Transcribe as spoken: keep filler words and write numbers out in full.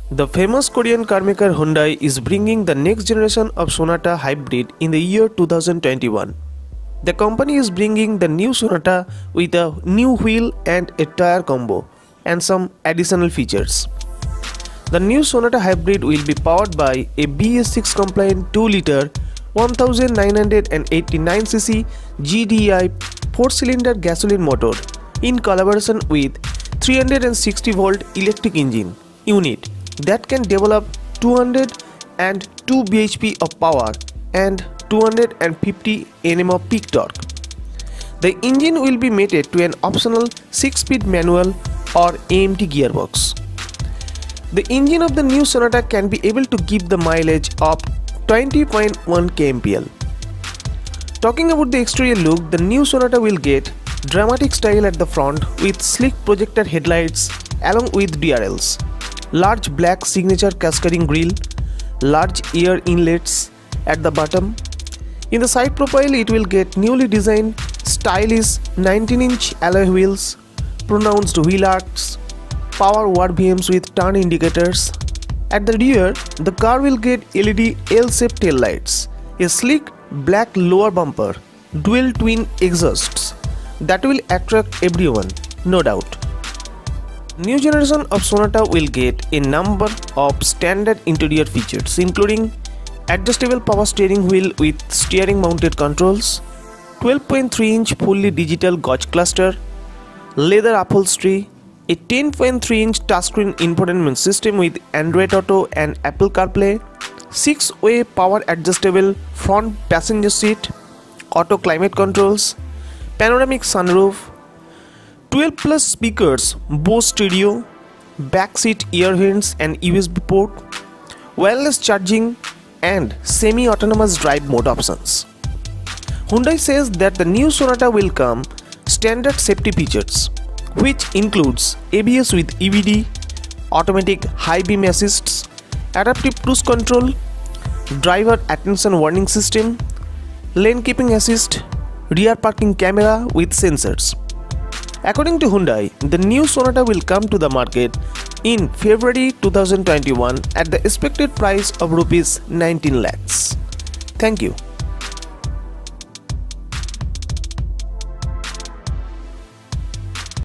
The famous Korean carmaker Hyundai is bringing the next generation of Sonata hybrid in the year two thousand twenty-one. The company is bringing the new Sonata with a new wheel and a tire combo and some additional features. The new Sonata hybrid will be powered by a B S six compliant two liter one thousand nine hundred eighty-nine c c G D I four cylinder gasoline motor in collaboration with three hundred sixty volt electric engine unit that can develop two hundred two b h p of power and two hundred fifty newton meters of peak torque. The engine will be mated to an optional six speed manual or A M T gearbox. The engine of the new Sonata can be able to give the mileage of twenty point one kilometers per hour. Talking about the exterior look, the new Sonata will get dramatic style at the front with sleek projector headlights along with D R Ls, large black signature cascading grille, large air inlets at the bottom. In the side profile, it will get newly designed stylish nineteen inch alloy wheels, pronounced wheel arcs, power war V Ms with turn indicators. At the rear, the car will get L E D L-shaped tail lights, a sleek black lower bumper, dual twin exhausts that will attract everyone, no doubt. New generation of Sonata will get a number of standard interior features including adjustable power steering wheel with steering mounted controls, twelve point three inch fully digital gauge cluster, leather upholstery, a ten point three inch touchscreen infotainment system with Android Auto and Apple CarPlay, six way power adjustable front passenger seat, auto climate controls, panoramic sunroof, twelve plus speakers, Bose stereo, backseat ear vents and U S B port, wireless charging and semi-autonomous drive mode options. Hyundai says that the new Sonata will come standard safety features, which includes A B S with E B D, automatic high beam assists, adaptive cruise control, driver attention warning system, lane keeping assist, rear parking camera with sensors. According to Hyundai, the new Sonata will come to the market in February two thousand twenty-one at the expected price of rupees nineteen lakhs. Thank you.